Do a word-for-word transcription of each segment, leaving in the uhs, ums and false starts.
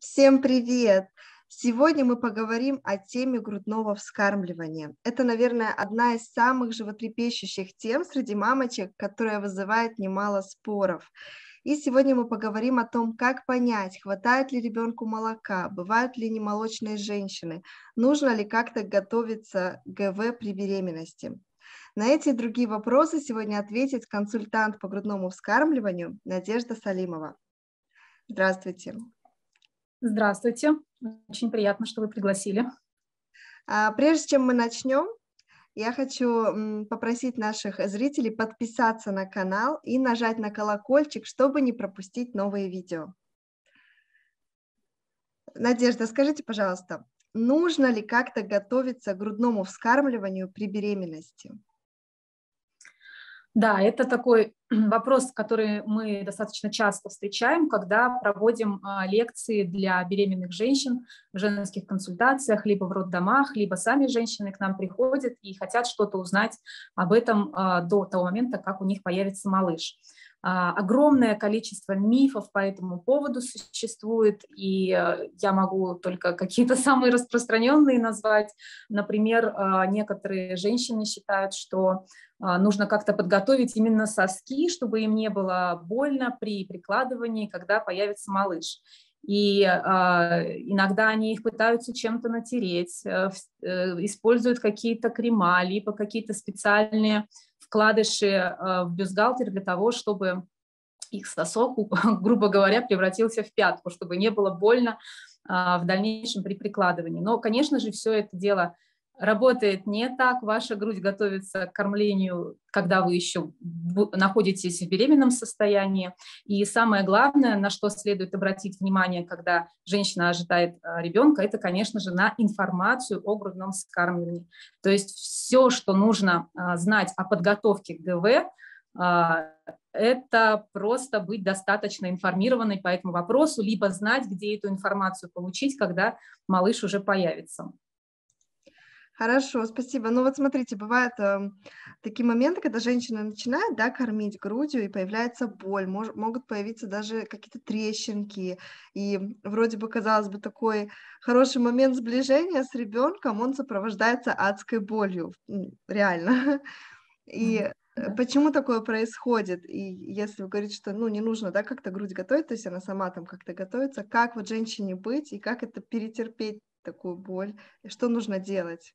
Всем привет! Сегодня мы поговорим о теме грудного вскармливания. Это, наверное, одна из самых животрепещущих тем среди мамочек, которая вызывает немало споров. И сегодня мы поговорим о том, как понять, хватает ли ребенку молока, бывают ли немолочные женщины, нужно ли как-то готовиться к ГВ при беременности. На эти и другие вопросы сегодня ответит консультант по грудному вскармливанию Надежда Салимова. Здравствуйте. Здравствуйте. Очень приятно, что вы пригласили. А, Прежде чем мы начнем, я хочу попросить наших зрителей подписаться на канал и нажать на колокольчик, чтобы не пропустить новые видео. Надежда, скажите, пожалуйста, нужно ли как-то готовиться к грудному вскармливанию при беременности? Да, это такой вопрос, который мы достаточно часто встречаем, когда проводим лекции для беременных женщин в женских консультациях, либо в роддомах, либо сами женщины к нам приходят и хотят что-то узнать об этом до того момента, как у них появится малыш. Огромное количество мифов по этому поводу существует, и я могу только какие-то самые распространенные назвать. Например, некоторые женщины считают, что нужно как-то подготовить именно соски, чтобы им не было больно при прикладывании, когда появится малыш. И э, иногда они их пытаются чем-то натереть, э, э, используют какие-то крема, либо какие-то специальные вкладыши э, в бюстгальтер для того, чтобы их сосок, грубо говоря, превратился в пятку, чтобы не было больно э, в дальнейшем при прикладывании. Но, конечно же, все это дело работает не так. Ваша грудь готовится к кормлению, когда вы еще находитесь в беременном состоянии. И самое главное, на что следует обратить внимание, когда женщина ожидает ребенка, это, конечно же, на информацию о грудном вскармливании. То есть все, что нужно знать о подготовке к ГВ, это просто быть достаточно информированной по этому вопросу, либо знать, где эту информацию получить, когда малыш уже появится. Хорошо, спасибо. Ну вот смотрите, бывают э, такие моменты, когда женщина начинает, да, кормить грудью, и появляется боль, мож, могут появиться даже какие-то трещинки, и вроде бы, казалось бы, такой хороший момент сближения с ребенком, он сопровождается адской болью, реально. И почему такое происходит? И если вы говорите, что, ну, не нужно, да, как-то грудь готовить, то есть она сама там как-то готовится, как вот женщине быть и как это перетерпеть такую боль, и что нужно делать?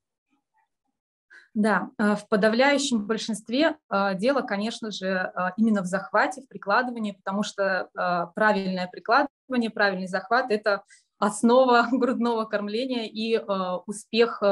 Да, в подавляющем большинстве дело, конечно же, именно в захвате, в прикладывании, потому что правильное прикладывание, правильный захват – это основа грудного кормления и успех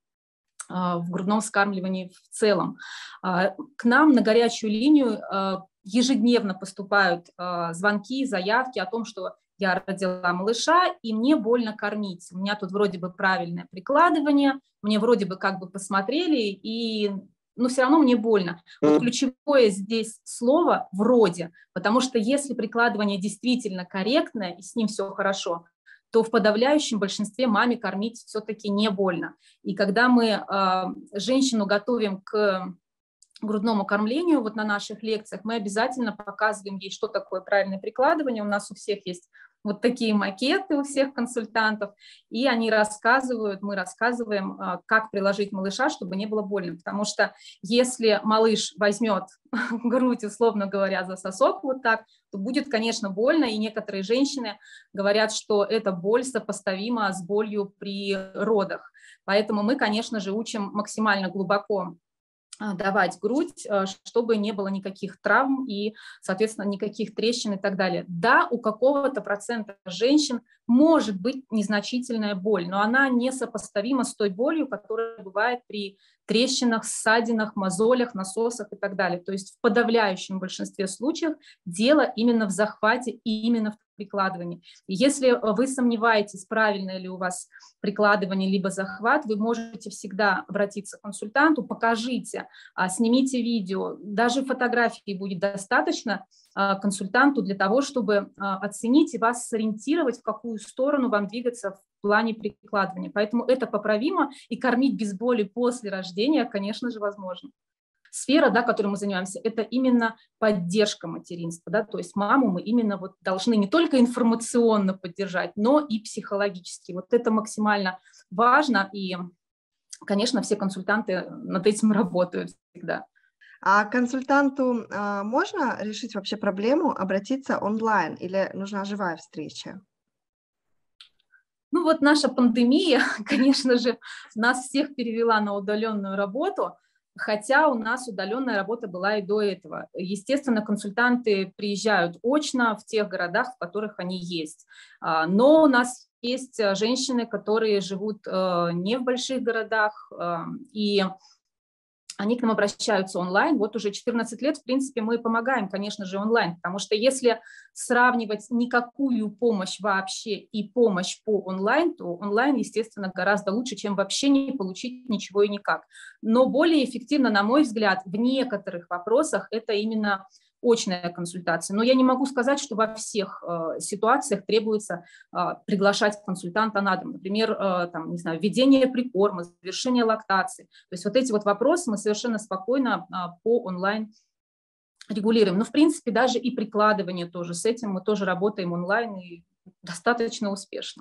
в грудном вскармливании в целом. К нам на горячую линию ежедневно поступают звонки, заявки о том, что я родила малыша, и мне больно кормить. У меня тут вроде бы правильное прикладывание, мне вроде бы как бы посмотрели, и, но все равно мне больно. Вот ключевое здесь слово «вроде», потому что если прикладывание действительно корректное, и с ним все хорошо, то в подавляющем большинстве маме кормить все-таки не больно. И когда мы э, женщину готовим к грудному кормлению, вот на наших лекциях, мы обязательно показываем ей, что такое правильное прикладывание. У нас у всех есть вот такие макеты у всех консультантов, и они рассказывают, мы рассказываем, как приложить малыша, чтобы не было больно. Потому что если малыш возьмет грудь, условно говоря, за сосок вот так, то будет, конечно, больно, и некоторые женщины говорят, что эта боль сопоставима с болью при родах. Поэтому мы, конечно же, учим максимально глубоко давать грудь, чтобы не было никаких травм и, соответственно, никаких трещин и так далее. Да, у какого-то процента женщин может быть незначительная боль, но она не сопоставима с той болью, которая бывает при трещинах, ссадинах, мозолях, насосах и так далее. То есть в подавляющем большинстве случаев дело именно в захвате и именно в прикладывании. И если вы сомневаетесь, правильное ли у вас прикладывание либо захват, вы можете всегда обратиться к консультанту, покажите, снимите видео, даже фотографии будет достаточно консультанту для того, чтобы оценить и вас сориентировать, в какую сторону вам двигаться в плане прикладывания. Поэтому это поправимо, и кормить без боли после рождения, конечно же, возможно. сфера, да, которой мы занимаемся, это именно поддержка материнства, да, то есть маму мы именно вот должны не только информационно поддержать, но и психологически. Вот это максимально важно, и, конечно, все консультанты над этим работают всегда. А консультанту а, можно решить вообще проблему, обратиться онлайн или нужна живая встреча? Ну вот наша пандемия, конечно же, нас всех перевела на удаленную работу, хотя у нас удаленная работа была и до этого. Естественно, консультанты приезжают очно в тех городах, в которых они есть. А, Но у нас есть э, женщины, которые живут э, не в больших городах, э, и они к нам обращаются онлайн. Вот уже четырнадцать лет, в принципе, мы помогаем, конечно же, онлайн, потому что если сравнивать никакую помощь вообще и помощь по онлайн, то онлайн, естественно, гораздо лучше, чем вообще не получить ничего и никак. Но более эффективно, на мой взгляд, в некоторых вопросах это именно очная консультация. Но я не могу сказать, что во всех э, ситуациях требуется э, приглашать консультанта на дом. Например, э, там, не знаю, введение прикорма, завершение лактации. То есть вот эти вот вопросы мы совершенно спокойно э, по онлайн регулируем. Но, в принципе, даже и прикладывание тоже, с этим мы тоже работаем онлайн и достаточно успешно.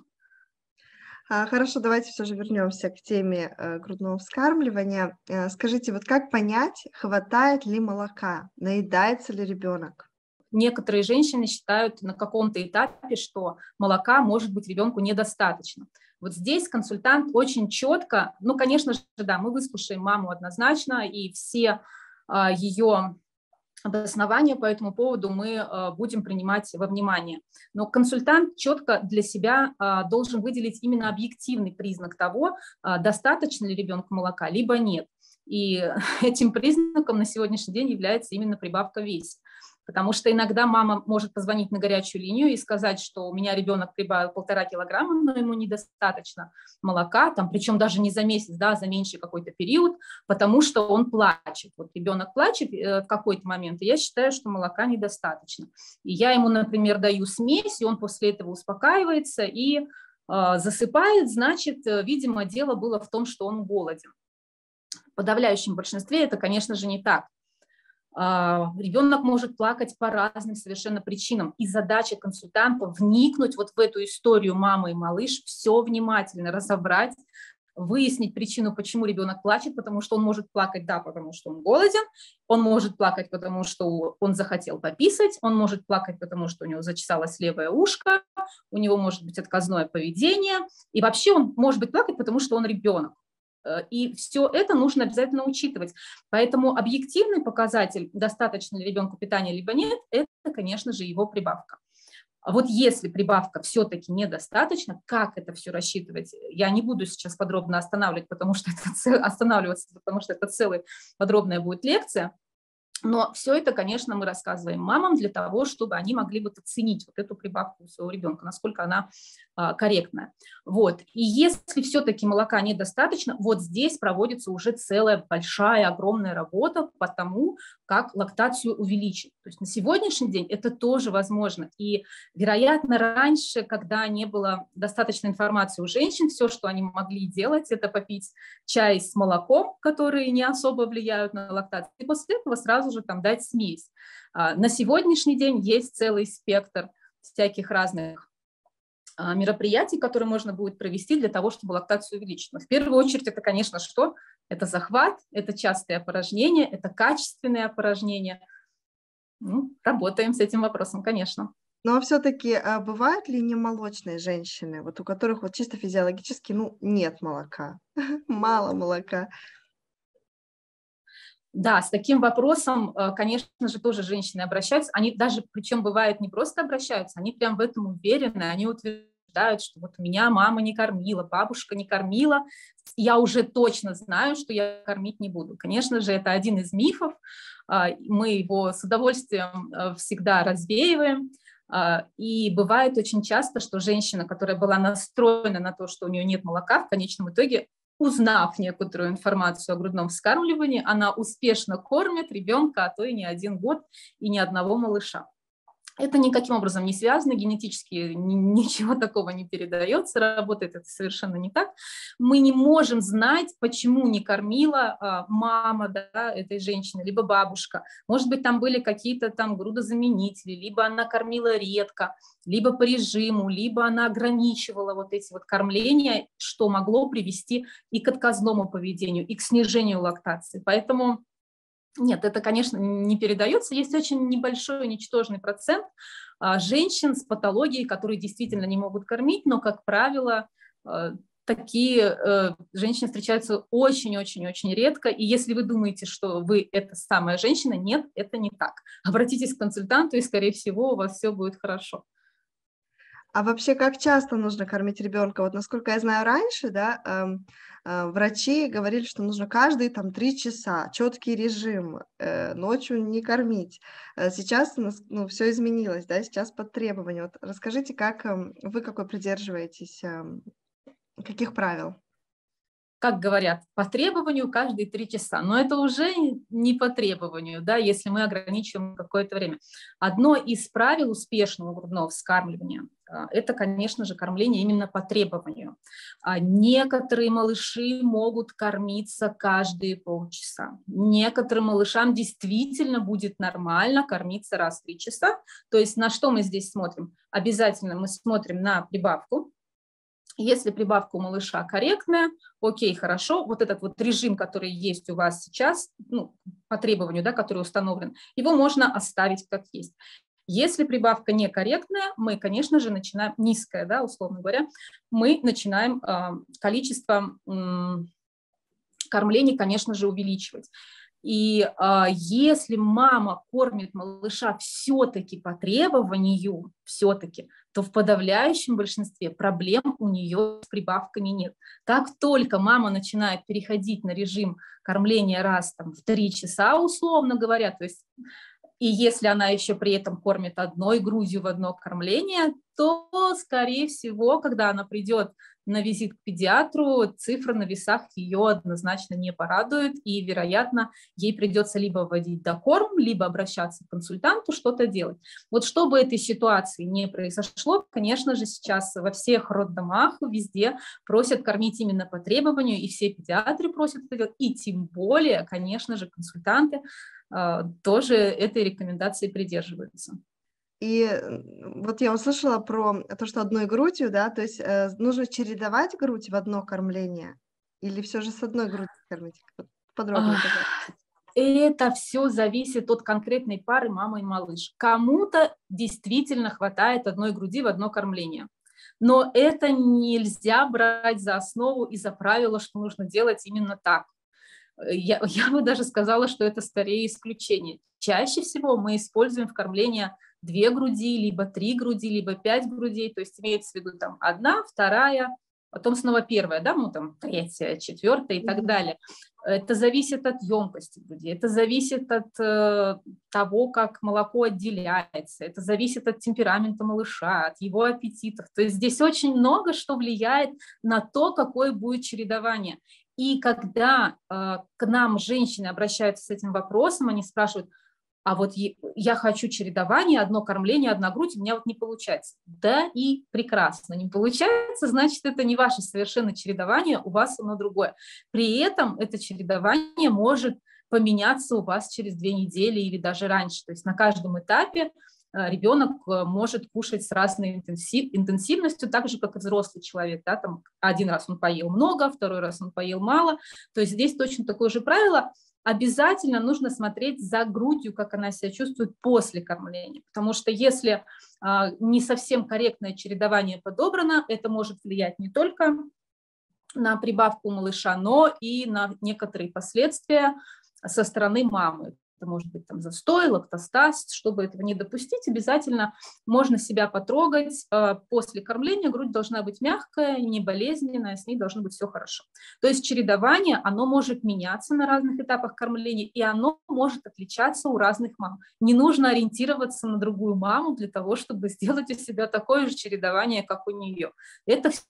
А, Хорошо, давайте все же вернемся к теме э, грудного вскармливания. Э, Скажите, вот как понять, хватает ли молока, наедается ли ребенок? Некоторые женщины считают на каком-то этапе, что молока может быть ребенку недостаточно. Вот здесь консультант очень четко, ну, конечно же, да, мы выслушаем маму однозначно, и все а, ее обоснования по этому поводу мы а, будем принимать во внимание. Но консультант четко для себя а, должен выделить именно объективный признак того, а, достаточно ли ребенку молока, либо нет. И этим признаком на сегодняшний день является именно прибавка в весе. Потому что иногда мама может позвонить на горячую линию и сказать, что у меня ребенок прибавил полтора килограмма, но ему недостаточно молока, там, причем даже не за месяц, да, а за меньший какой-то период, потому что он плачет. Вот ребенок плачет э, в какой-то момент, и я считаю, что молока недостаточно. И я ему, например, даю смесь, и он после этого успокаивается и э, засыпает, значит, э, видимо, дело было в том, что он голоден. В подавляющем большинстве это, конечно же, не так. Ребенок может плакать по разным совершенно причинам. И задача консультанта вникнуть вот в эту историю мамы и малыш, все внимательно разобрать, выяснить причину, почему ребенок плачет, потому что он может плакать, да, потому что он голоден, он может плакать, потому что он захотел пописать, он может плакать, потому что у него зачесалось левое ушко, у него может быть отказное поведение, и вообще он может быть плакать, потому что он ребенок. И все это нужно обязательно учитывать. Поэтому объективный показатель, достаточно ли ребенку питания либо нет, это, конечно же, его прибавка. А вот если прибавка все-таки недостаточно, как это все рассчитывать, я не буду сейчас подробно останавливать, потому что это цел, останавливаться, потому что это целая подробная будет лекция. Но все это, конечно, мы рассказываем мамам для того, чтобы они могли вот оценить вот эту прибавку у своего ребенка, насколько она а, корректная. Вот. И если все-таки молока недостаточно, вот здесь проводится уже целая большая, огромная работа по тому, как лактацию увеличить. То есть на сегодняшний день это тоже возможно. И, вероятно, раньше, когда не было достаточной информации у женщин, все, что они могли делать, это попить чай с молоком, которые не особо влияют на лактацию, и после этого сразу же там дать смесь. На сегодняшний день есть целый спектр всяких разных мероприятий, которые можно будет провести для того, чтобы лактацию увеличить. Но в первую очередь это, конечно, что? Это захват, это частые опорожнения, это качественные опорожнения. Ну, работаем с этим вопросом, конечно. Но все-таки а бывают ли немолочные женщины, вот у которых вот чисто физиологически, ну, нет молока, мало молока? Да, с таким вопросом, конечно же, тоже женщины обращаются. Они даже, причем бывает, не просто обращаются, они прям в этом уверены, они утверждают, что вот меня мама не кормила, бабушка не кормила, я уже точно знаю, что я кормить не буду. Конечно же, это один из мифов, мы его с удовольствием всегда развеиваем. И бывает очень часто, что женщина, которая была настроена на то, что у нее нет молока, в конечном итоге, узнав некоторую информацию о грудном вскармливании, она успешно кормит ребенка, а то и не один год, и ни одного малыша. Это никаким образом не связано, генетически ничего такого не передается, работает это совершенно не так. Мы не можем знать, почему не кормила а, мама, да, этой женщины, либо бабушка. Может быть, там были какие-то там грудозаменители, либо она кормила редко, либо по режиму, либо она ограничивала вот эти вот кормления, что могло привести и к отказному поведению, и к снижению лактации. Поэтому нет, это, конечно, не передается. Есть очень небольшой, ничтожный процент а, женщин с патологией, которые действительно не могут кормить, но, как правило, а, такие а, женщины встречаются очень-очень-очень редко. И если вы думаете, что вы эта самая женщина, нет, это не так. Обратитесь к консультанту, и, скорее всего, у вас все будет хорошо. А вообще, как часто нужно кормить ребенка? Вот насколько я знаю, раньше, да, эм, э, врачи говорили, что нужно каждые там три часа, четкий режим, э, ночью не кормить. Э, сейчас, нас- ну, все изменилось, да, сейчас под требования. Вот расскажите, как эм, вы какой придерживаетесь, эм, каких правил? Как говорят, по требованию каждые три часа. Но это уже не по требованию, да, если мы ограничиваем какое-то время. Одно из правил успешного грудного вскармливания а, – это, конечно же, кормление именно по требованию. А некоторые малыши могут кормиться каждые полчаса. Некоторым малышам действительно будет нормально кормиться раз в три часа. То есть на что мы здесь смотрим? Обязательно мы смотрим на прибавку. Если прибавка у малыша корректная, окей, хорошо, вот этот вот режим, который есть у вас сейчас, ну, по требованию, да, который установлен, его можно оставить как есть. Если прибавка некорректная, мы, конечно же, начинаем, низкая, да, условно говоря, мы начинаем э, количество э, кормлений, конечно же, увеличивать. И а, если мама кормит малыша все-таки по требованию, все-таки, то в подавляющем большинстве проблем у нее с прибавками нет. Как только мама начинает переходить на режим кормления раз там, в три часа, условно говоря, то есть и если она еще при этом кормит одной грудью в одно кормление, то, скорее всего, когда она придет на визит к педиатру, цифра на весах ее однозначно не порадует, и, вероятно, ей придется либо вводить докорм, либо обращаться к консультанту, что-то делать. Вот чтобы этой ситуации не произошло, конечно же, сейчас во всех роддомах, везде просят кормить именно по требованию, и все педиатры просят это делать, и тем более, конечно же, консультанты тоже этой рекомендации придерживаются. И э, вот я услышала про то, что одной грудью, да, то есть э, нужно чередовать грудь в одно кормление или все же с одной грудью кормить? Вот подробнее, пожалуйста. Это все зависит от конкретной пары мама и малыш. Кому-то действительно хватает одной груди в одно кормление. Но это нельзя брать за основу и за правило, что нужно делать именно так. Я, я бы даже сказала, что это скорее исключение. Чаще всего мы используем в кормлении две груди, либо три груди, либо пять грудей, то есть имеется в виду там одна, вторая, потом снова первая, да, ну там третья, четвертая и так Мгм. далее. Это зависит от емкости груди, это зависит от э, того, как молоко отделяется, это зависит от темперамента малыша, от его аппетитов. То есть здесь очень много что влияет на то, какое будет чередование. И когда э, к нам женщины обращаются с этим вопросом, они спрашивают, а вот я хочу чередование, одно кормление, одна грудь, у меня вот не получается. Да и прекрасно, не получается, значит, это не ваше совершенно чередование, у вас оно другое. При этом это чередование может поменяться у вас через две недели или даже раньше. То есть на каждом этапе ребенок может кушать с разной интенсив, интенсивностью, так же, как и взрослый человек. Да, там один раз он поел много, второй раз он поел мало. То есть здесь точно такое же правило. Обязательно нужно смотреть за грудью, как она себя чувствует после кормления. Потому что если а, не совсем корректное чередование подобрано, это может влиять не только на прибавку малыша, но и на некоторые последствия со стороны мамы. Это может быть там застой, лактостаз. Чтобы этого не допустить, обязательно можно себя потрогать. После кормления грудь должна быть мягкая, не болезненная, с ней должно быть все хорошо. То есть чередование, оно может меняться на разных этапах кормления, и оно может отличаться у разных мам. Не нужно ориентироваться на другую маму для того, чтобы сделать у себя такое же чередование, как у нее. Это все,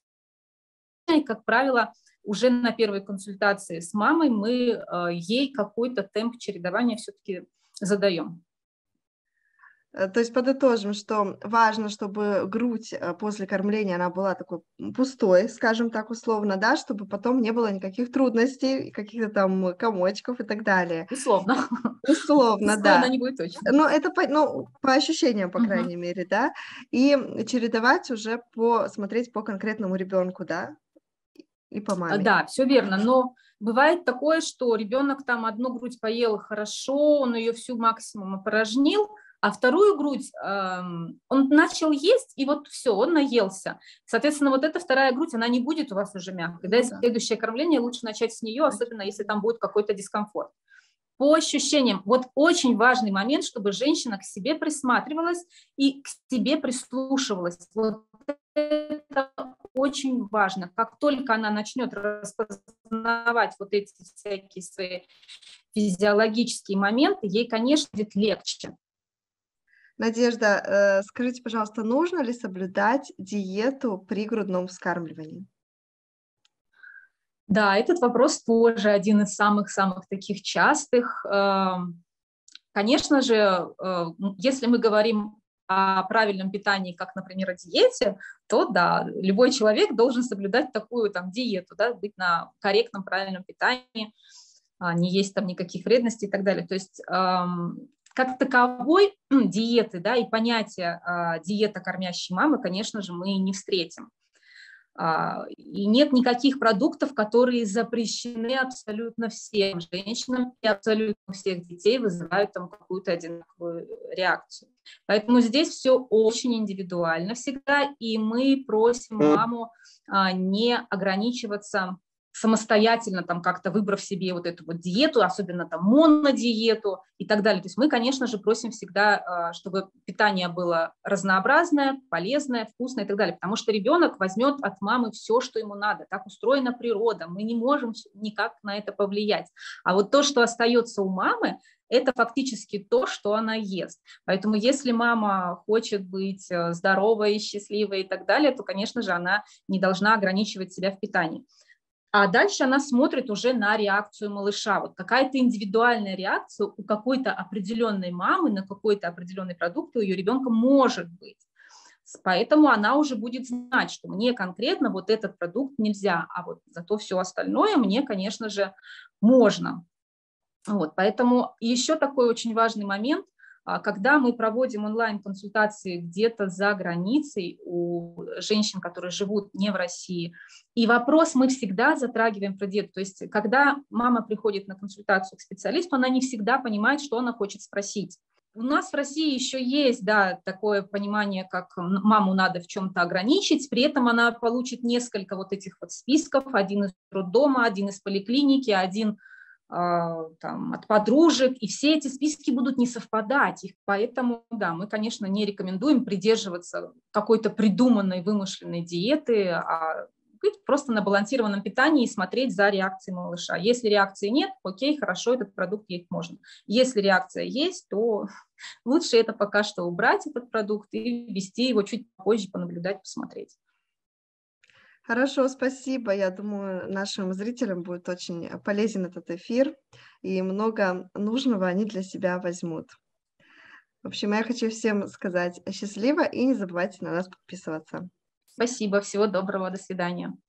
как правило, уже на первой консультации с мамой мы э, ей какой-то темп чередования все-таки задаем. Э, то есть подытожим, что важно, чтобы грудь, э, после кормления, она была такой м, пустой, скажем так условно, да, чтобы потом не было никаких трудностей, каких-то там комочков и так далее. Условно. Условно, Пустой она да. не будет точно. Но это по ну, по ощущениям, по Мгм. крайней мере, да. И чередовать уже по смотреть по конкретному ребенку, да, и по А, маме. Да, все верно, но бывает такое, что ребенок там одну грудь поел хорошо, он ее всю максимум опорожнил, а вторую грудь эм, он начал есть, и вот все, он наелся. Соответственно, вот эта вторая грудь, она не будет у вас уже мягкой. Да, и Ну да, следующее кормление лучше начать с нее, особенно точно. если там будет какой-то дискомфорт. По ощущениям, вот очень важный момент, чтобы женщина к себе присматривалась и к себе прислушивалась. Вот это очень важно. Как только она начнет распознавать вот эти всякие свои физиологические моменты, ей, конечно, будет легче. Надежда, э, скажите, пожалуйста, нужно ли соблюдать диету при грудном вскармливании? Да, этот вопрос тоже один из самых-самых таких частых. Эм, Конечно же, э, если мы говорим о правильном питании, как, например, о диете, то да, любой человек должен соблюдать такую там диету, да, быть на корректном, правильном питании, а, не есть там никаких вредностей и так далее. То есть эм, как таковой диеты, да, и понятия э, диета кормящей мамы, конечно же, мы не встретим. А, И нет никаких продуктов, которые запрещены абсолютно всем женщинам, и абсолютно у всех детей вызывают там какую-то одинаковую реакцию. Поэтому здесь все очень индивидуально всегда, и мы просим маму а, не ограничиваться самостоятельно, там как-то выбрав себе вот эту вот диету, особенно там монодиету и так далее. То есть мы, конечно же, просим всегда, чтобы питание было разнообразное, полезное, вкусное и так далее, потому что ребенок возьмет от мамы все, что ему надо. Так устроена природа, мы не можем никак на это повлиять. А вот то, что остается у мамы, это фактически то, что она ест. Поэтому если мама хочет быть здоровой, счастливой и так далее, то, конечно же, она не должна ограничивать себя в питании. А дальше она смотрит уже на реакцию малыша. Вот какая-то индивидуальная реакция у какой-то определенной мамы на какой-то определенный продукт у ее ребенка может быть. Поэтому она уже будет знать, что мне конкретно вот этот продукт нельзя, а вот зато все остальное мне, конечно же, можно. Вот, поэтому еще такой очень важный момент, а, когда мы проводим онлайн-консультации где-то за границей у женщин, которые живут не в России, и вопрос мы всегда затрагиваем про диету. То есть когда мама приходит на консультацию к специалисту, она не всегда понимает, что она хочет спросить. У нас в России еще есть, да, такое понимание, как маму надо в чем-то ограничить, при этом она получит несколько вот этих вот списков, один из роддома, один из поликлиники, один там, от подружек, и все эти списки будут не совпадать. Их, поэтому, да, мы, конечно, не рекомендуем придерживаться какой-то придуманной, вымышленной диеты, а быть просто на балансированном питании и смотреть за реакцией малыша. Если реакции нет, окей, хорошо, этот продукт есть можно. Если реакция есть, то лучше это пока что убрать, этот продукт, и ввести его чуть позже, понаблюдать, посмотреть. Хорошо, спасибо. Я думаю, нашим зрителям будет очень э, полезен этот эфир, и много нужного они для себя возьмут. В общем, я хочу всем сказать счастливо и не забывайте на нас подписываться. Спасибо, всего доброго, до свидания.